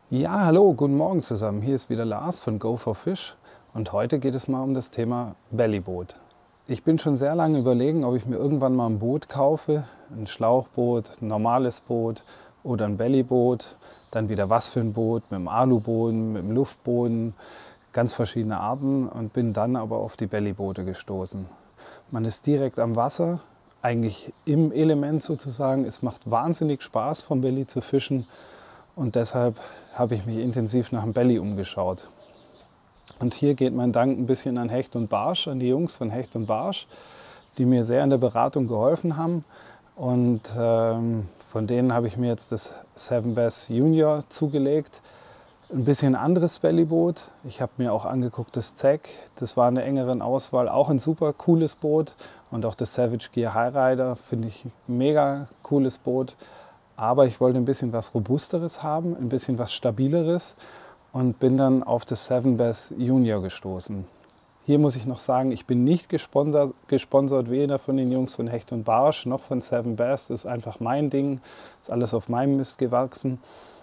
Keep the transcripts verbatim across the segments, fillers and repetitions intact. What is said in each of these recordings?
Ja, hallo, guten Morgen zusammen. Hier ist wieder Lars von Go for Fish und heute geht es mal um das Thema Bellyboot. Ich bin schon sehr lange überlegen, ob ich mir irgendwann mal ein Boot kaufe, ein Schlauchboot, ein normales Boot oder ein Bellyboot, dann wieder was für ein Boot, mit dem Aluboden, mit dem Luftboden, ganz verschiedene Arten und bin dann aber auf die Bellyboote gestoßen. Man ist direkt am Wasser, eigentlich im Element sozusagen. Es macht wahnsinnig Spaß, vom Belly zu fischen. Und deshalb habe ich mich intensiv nach dem Belly umgeschaut. Und hier geht mein Dank ein bisschen an Hecht und Barsch, an die Jungs von Hecht und Barsch, die mir sehr in der Beratung geholfen haben. Und ähm, von denen habe ich mir jetzt das Seven Bass Junior zugelegt. Ein bisschen anderes Bellyboot. Ich habe mir auch angeguckt das Zeck. Das war in der engeren Auswahl auch ein super cooles Boot. Und auch das Savage Gear High Rider finde ich ein mega cooles Boot. Aber ich wollte ein bisschen was Robusteres haben, ein bisschen was Stabileres und bin dann auf das Seven Bass Junior gestoßen. Hier muss ich noch sagen, ich bin nicht gesponsert, gesponsert weder von den Jungs von Hecht und Barsch noch von Seven Bass. Das ist einfach mein Ding, ist alles auf meinem Mist gewachsen.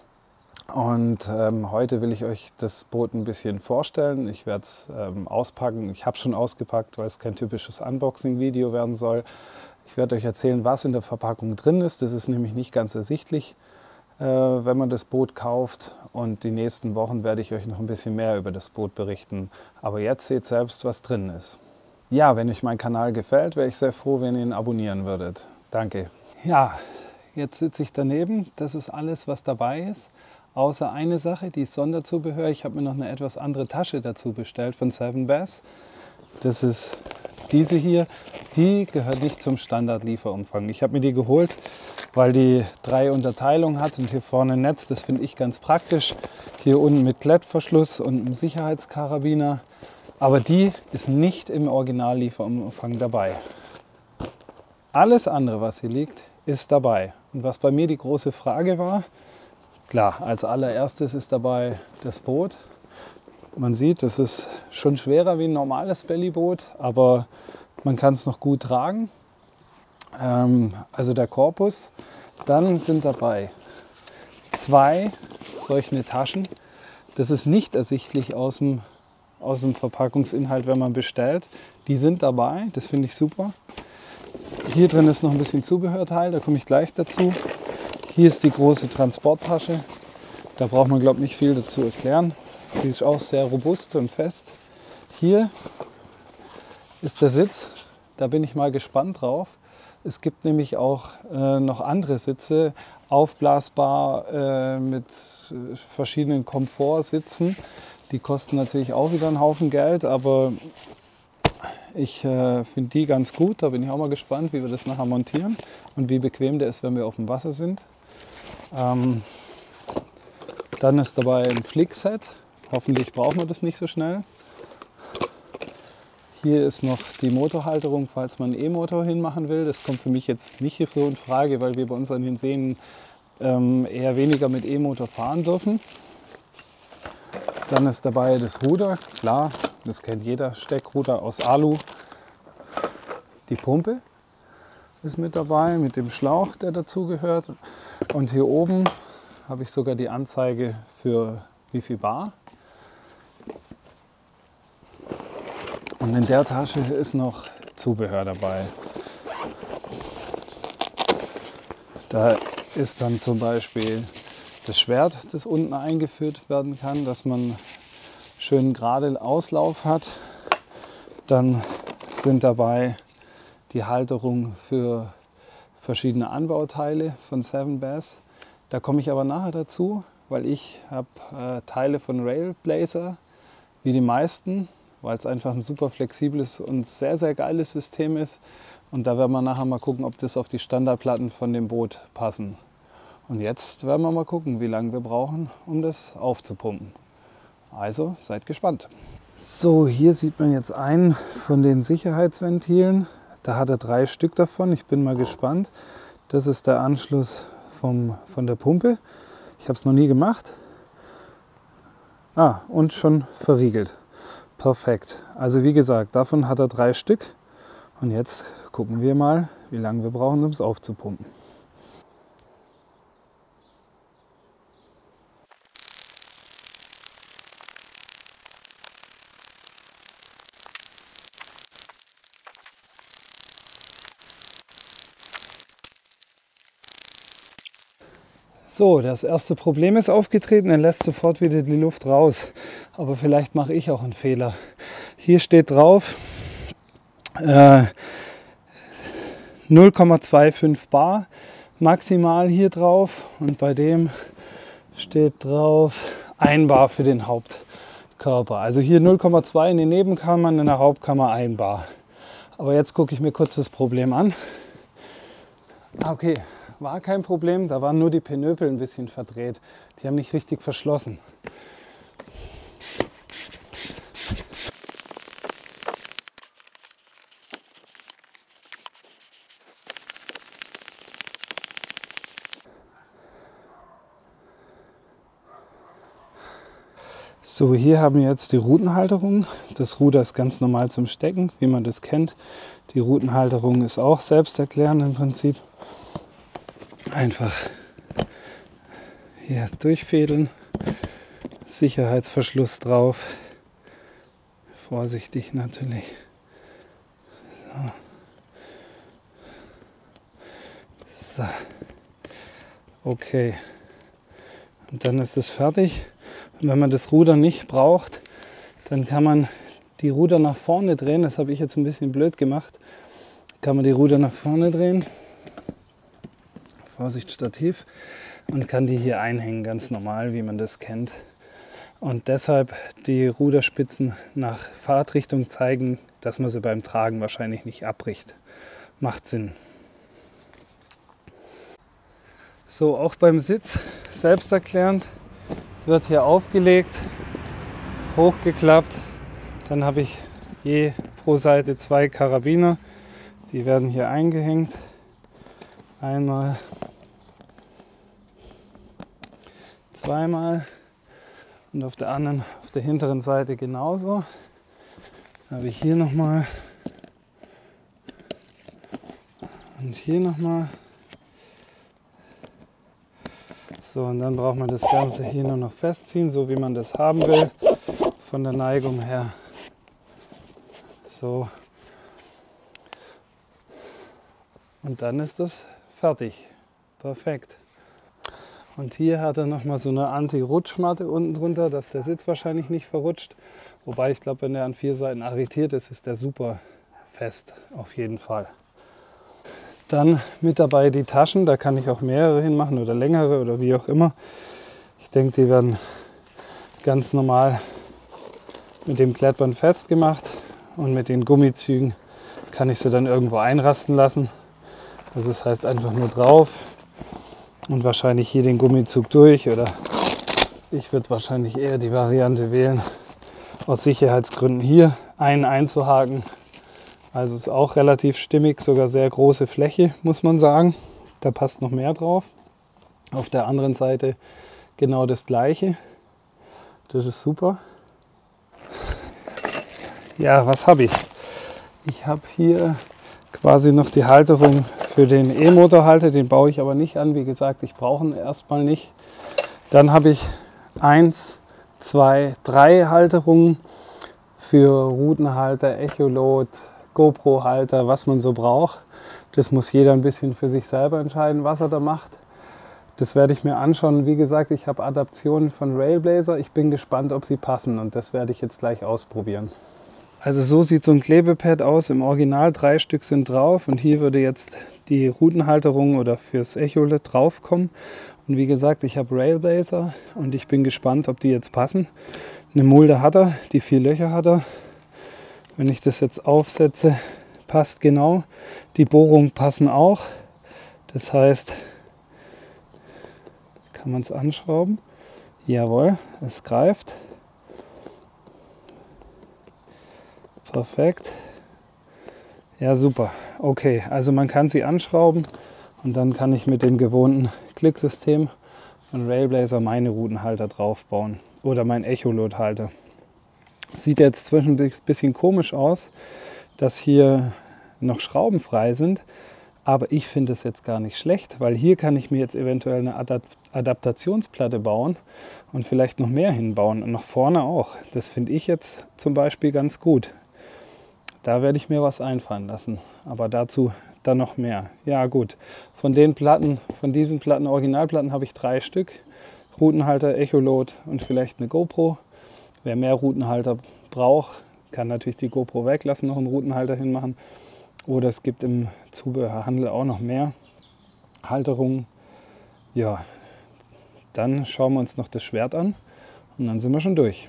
Und ähm, heute will ich euch das Boot ein bisschen vorstellen. Ich werde es ähm, auspacken. Ich habe schon ausgepackt, weil es kein typisches Unboxing-Video werden soll. Ich werde euch erzählen, was in der Verpackung drin ist. Das ist nämlich nicht ganz ersichtlich, äh, wenn man das Boot kauft. Und die nächsten Wochen werde ich euch noch ein bisschen mehr über das Boot berichten. Aber jetzt seht selbst, was drin ist. Ja, wenn euch mein Kanal gefällt, wäre ich sehr froh, wenn ihr ihn abonnieren würdet. Danke. Ja, jetzt sitze ich daneben. Das ist alles, was dabei ist. Außer eine Sache, die ist Sonderzubehör. Ich habe mir noch eine etwas andere Tasche dazu bestellt von Seven Bass. Das ist diese hier. Die gehört nicht zum Standard-Lieferumfang. Ich habe mir die geholt, weil die drei Unterteilungen hat und hier vorne ein Netz. Das finde ich ganz praktisch. Hier unten mit Klettverschluss und einem Sicherheitskarabiner. Aber die ist nicht im Original-Lieferumfang dabei. Alles andere, was hier liegt, ist dabei. Und was bei mir die große Frage war, klar, als allererstes ist dabei das Boot. Man sieht, es ist schon schwerer wie ein normales Bellyboot, aber man kann es noch gut tragen. Ähm, also der Korpus. Dann sind dabei zwei solche Taschen. Das ist nicht ersichtlich aus dem, aus dem Verpackungsinhalt, wenn man bestellt. Die sind dabei, das finde ich super. Hier drin ist noch ein bisschen Zubehörteil, da komme ich gleich dazu. Hier ist die große Transporttasche. Da braucht man, glaube ich, nicht viel dazu erklären. Die ist auch sehr robust und fest. Hier ist der Sitz. Da bin ich mal gespannt drauf. Es gibt nämlich auch äh, noch andere Sitze, aufblasbar äh, mit verschiedenen Komfortsitzen. Die kosten natürlich auch wieder einen Haufen Geld, aber ich äh, finde die ganz gut. Da bin ich auch mal gespannt, wie wir das nachher montieren und wie bequem der ist, wenn wir auf dem Wasser sind. Ähm, dann ist dabei ein Flickset. Hoffentlich brauchen wir das nicht so schnell. Hier ist noch die Motorhalterung, falls man einen E-Motor hinmachen will. Das kommt für mich jetzt nicht so in Frage, weil wir bei uns an den Seen ähm, eher weniger mit E-Motor fahren dürfen. Dann ist dabei das Ruder, klar, das kennt jeder, Steckruder aus Alu. Die Pumpe ist mit dabei, mit dem Schlauch, der dazugehört. Und hier oben habe ich sogar die Anzeige für wie viel Bar. Und in der Tasche ist noch Zubehör dabei. Da ist dann zum Beispiel das Schwert, das unten eingeführt werden kann, dass man schön gerade Auslauf hat. Dann sind dabei die Halterung für verschiedene Anbauteile von Seven Bass. Da komme ich aber nachher dazu, weil ich habe äh, Teile von Railblazer, wie die meisten, weil es einfach ein super flexibles und sehr, sehr geiles System ist. Und da werden wir nachher mal gucken, ob das auf die Standardplatten von dem Boot passen. Und jetzt werden wir mal gucken, wie lange wir brauchen, um das aufzupumpen. Also seid gespannt. So, hier sieht man jetzt einen von den Sicherheitsventilen. Da hat er drei Stück davon. Ich bin mal gespannt. Das ist der Anschluss vom, von der Pumpe. Ich habe es noch nie gemacht. Ah, und schon verriegelt. Perfekt. Also wie gesagt, davon hat er drei Stück. Und jetzt gucken wir mal, wie lange wir brauchen, um es aufzupumpen. So, das erste Problem ist aufgetreten, er lässt sofort wieder die Luft raus. Aber vielleicht mache ich auch einen Fehler. Hier steht drauf äh, null Komma fünfundzwanzig Bar maximal hier drauf und bei dem steht drauf ein Bar für den Hauptkörper. Also hier null Komma zwei in den Nebenkammern, in der Hauptkammer ein Bar. Aber jetzt gucke ich mir kurz das Problem an. Okay, war kein Problem, da waren nur die Pinöpel ein bisschen verdreht. Die haben nicht richtig verschlossen. So, hier haben wir jetzt die Rutenhalterung. Das Ruder ist ganz normal zum Stecken, wie man das kennt. Die Rutenhalterung ist auch selbsterklärend im Prinzip. Einfach hier durchfädeln, Sicherheitsverschluss drauf, vorsichtig natürlich. So. So. Okay, und dann ist es fertig. Und wenn man das Ruder nicht braucht, dann kann man die Ruder nach vorne drehen. Das habe ich jetzt ein bisschen blöd gemacht. Kann man die Ruder nach vorne drehen. Vorsicht, Stativ. Und kann die hier einhängen, ganz normal, wie man das kennt. Und deshalb die Ruderspitzen nach Fahrtrichtung zeigen, dass man sie beim Tragen wahrscheinlich nicht abbricht. Macht Sinn. So, auch beim Sitz selbsterklärend. Es wird hier aufgelegt, hochgeklappt. Dann habe ich je pro Seite zwei Karabiner. Die werden hier eingehängt. Einmal, zweimal und auf der anderen, auf der hinteren Seite genauso. Dann habe ich hier nochmal und hier nochmal. So, und dann braucht man das Ganze hier nur noch festziehen, so wie man das haben will, von der Neigung her. So. Und dann ist das fertig. Perfekt. Und hier hat er nochmal so eine Anti-Rutschmatte unten drunter, dass der Sitz wahrscheinlich nicht verrutscht. Wobei ich glaube, wenn der an vier Seiten arretiert ist, ist der super fest, auf jeden Fall. Dann mit dabei die Taschen, da kann ich auch mehrere hinmachen oder längere oder wie auch immer. Ich denke, die werden ganz normal mit dem Klettband festgemacht und mit den Gummizügen kann ich sie dann irgendwo einrasten lassen. Also das heißt einfach nur drauf und wahrscheinlich hier den Gummizug durch, oder ich würde wahrscheinlich eher die Variante wählen, aus Sicherheitsgründen hier einen einzuhaken. Also ist auch relativ stimmig, sogar sehr große Fläche, muss man sagen. Da passt noch mehr drauf. Auf der anderen Seite genau das gleiche. Das ist super. Ja, was habe ich? Ich habe hier quasi noch die Halterung für den E-Motorhalter, den baue ich aber nicht an. Wie gesagt, ich brauche ihn erstmal nicht. Dann habe ich eins, zwei, drei Halterungen für Routenhalter, Echolot, GoPro-Halter, was man so braucht. Das muss jeder ein bisschen für sich selber entscheiden, was er da macht. Das werde ich mir anschauen. Wie gesagt, ich habe Adaptionen von Railblazer. Ich bin gespannt, ob sie passen und das werde ich jetzt gleich ausprobieren. Also so sieht so ein Klebepad aus. Im Original drei Stück sind drauf und hier würde jetzt die Routenhalterung oder fürs Echolot draufkommen. Und wie gesagt, ich habe Railblazer und ich bin gespannt, ob die jetzt passen. Eine Mulde hat er, die vier Löcher hat er. Wenn ich das jetzt aufsetze, passt genau. Die Bohrungen passen auch. Das heißt, kann man es anschrauben. Jawohl, es greift. Perfekt. Ja, super. Okay, also man kann sie anschrauben und dann kann ich mit dem gewohnten Klicksystem von Railblazer meine Routenhalter drauf bauen. Oder mein Echolot-Halter. Sieht jetzt zwischendurch ein bisschen komisch aus, dass hier noch Schrauben frei sind, aber ich finde es jetzt gar nicht schlecht, weil hier kann ich mir jetzt eventuell eine Adaptationsplatte bauen und vielleicht noch mehr hinbauen und nach vorne auch. Das finde ich jetzt zum Beispiel ganz gut. Da werde ich mir was einfallen lassen, aber dazu dann noch mehr. Ja gut, von den Platten, von diesen Platten, Originalplatten habe ich drei Stück. Routenhalter, Echolot und vielleicht eine GoPro. Wer mehr Routenhalter braucht, kann natürlich die GoPro weglassen, noch einen Routenhalter hinmachen. Oder es gibt im Zubehörhandel auch noch mehr Halterungen. Ja, dann schauen wir uns noch das Schwert an und dann sind wir schon durch.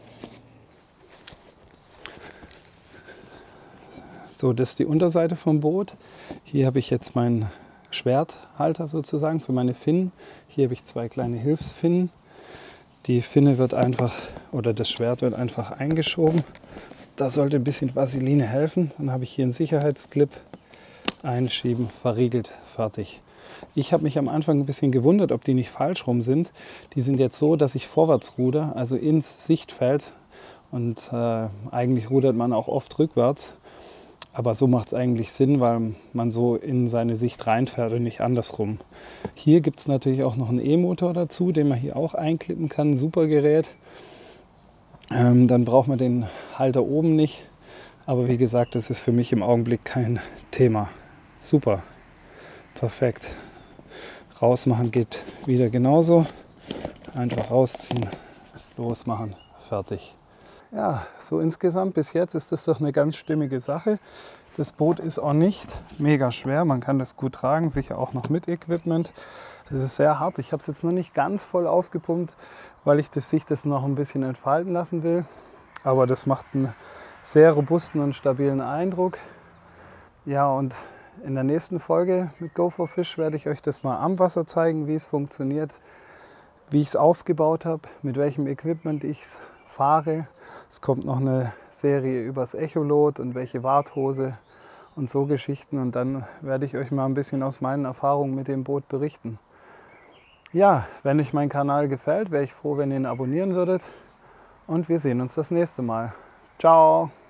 So, das ist die Unterseite vom Boot. Hier habe ich jetzt meinen Schwerthalter sozusagen für meine Finnen. Hier habe ich zwei kleine Hilfsfinnen. Die Finne wird einfach, oder das Schwert wird einfach eingeschoben. Da sollte ein bisschen Vaseline helfen. Dann habe ich hier einen Sicherheitsclip. Einschieben, verriegelt, fertig. Ich habe mich am Anfang ein bisschen gewundert, ob die nicht falsch rum sind. Die sind jetzt so, dass ich vorwärts ruder, also ins Sichtfeld. Und äh, eigentlich rudert man auch oft rückwärts. Aber so macht es eigentlich Sinn, weil man so in seine Sicht reinfährt und nicht andersrum. Hier gibt es natürlich auch noch einen E-Motor dazu, den man hier auch einklippen kann. Super Gerät. Ähm, dann braucht man den Halter oben nicht. Aber wie gesagt, das ist für mich im Augenblick kein Thema. Super. Perfekt. Rausmachen geht wieder genauso. Einfach rausziehen, losmachen, fertig. Ja, so insgesamt bis jetzt ist das doch eine ganz stimmige Sache. Das Boot ist auch nicht mega schwer, man kann das gut tragen, sicher auch noch mit Equipment. Das ist sehr hart, ich habe es jetzt noch nicht ganz voll aufgepumpt, weil ich das, sich das noch ein bisschen entfalten lassen will. Aber das macht einen sehr robusten und stabilen Eindruck. Ja, und in der nächsten Folge mit Go for Fish werde ich euch das mal am Wasser zeigen, wie es funktioniert, wie ich es aufgebaut habe, mit welchem Equipment ich es fahre. Es kommt noch eine Serie übers Echolot und welche Warthose und so Geschichten. Und dann werde ich euch mal ein bisschen aus meinen Erfahrungen mit dem Boot berichten. Ja, wenn euch mein Kanal gefällt, wäre ich froh, wenn ihr ihn abonnieren würdet. Und wir sehen uns das nächste Mal. Ciao!